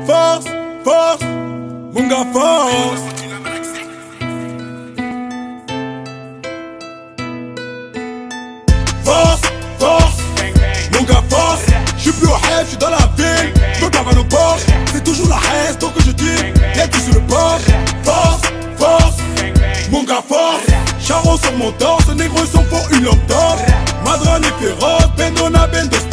force, force, mon gars force. Force, force, mon gars force. J'suis plus au rêve, j'suis dans la ville. J'me cave à nos Porsche. C'est toujours la haine, donc je dis y'a qui sur le Porsche. Force, force, mon gars force. Charron sur mon torse, négro ils sont pour une lampe d'or. Madran est féroce, Bendona, Bendos.